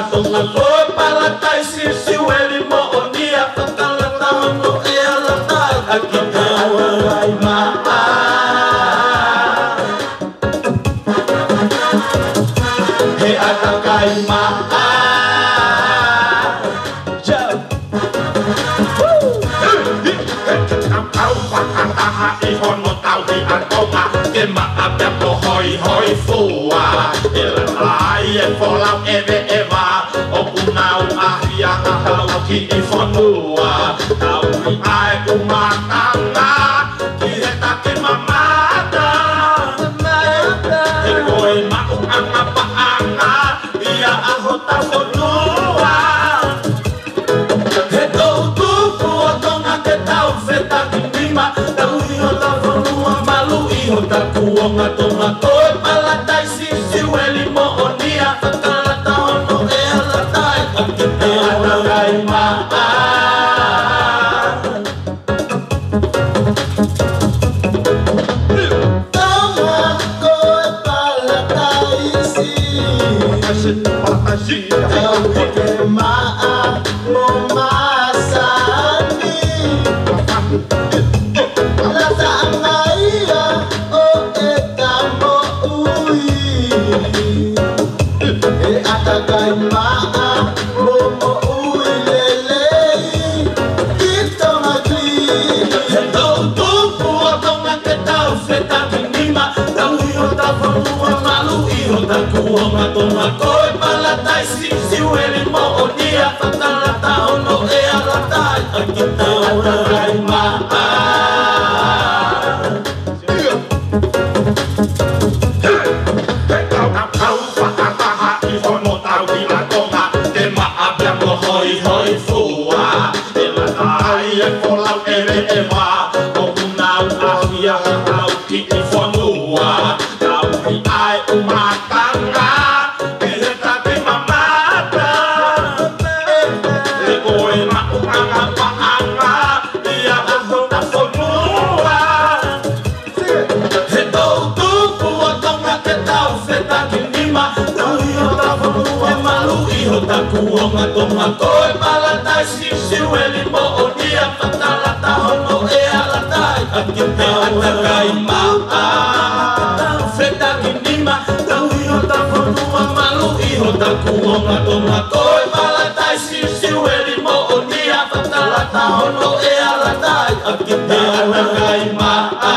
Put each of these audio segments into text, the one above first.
tonga koi palatai siu eli mo onia Tatala tahono e alatai Akita awarai maa He atakai maa Ihono tau di antonga Ke maapia po hoi hoi fua Ela lai e folau eve eva O punau ahia ahau ki i fonua Tau i ae umatanga Ki he take mamata He koe mau anga paanga Ia aho tau honua He tou tupu o tonga te tau feta ki nima Tau iho tau whanua malu iho taku o ngā tonga Koe palatai siu eli mo onia Tatala tahono e alatai Akite atakai maa Tonga koe palatai Tau ke maa mo masani Lata angaia o e tamo ui E atakai maa mo ui lelei Ki tonga kli He tou tupu o tonga te tau feta ki nima Tau iho tau whanua malu iho taku o ngā tonga Koe palatai siu eli mo onia Tatala tahono e alatai Akita atakai maa Tau whakataha ihono tau di antonga Te maapia mo hoi hoi fua Ela lai e folau eve eva O punau ahia hau ki i whanua Tau i ae umatanga Ki he take mamata He koe mau anga paanga Ia aho na whanua He tou tupu o tonga te tau feta ki nima Tau iho tau whanua malu iho taku o ngā tonga Koe palatai siu eli mo onia Tatala tahono e alatai Akite atakai maa Tau feta ki nima Tau iho tau whanua malu iho taku o ngā tonga Koe palatai siu eli mo onia Tatala tahono e alatai Akite atakai maa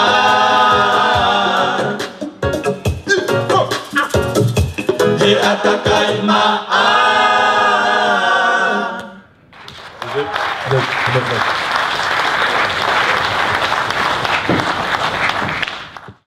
He atakai maa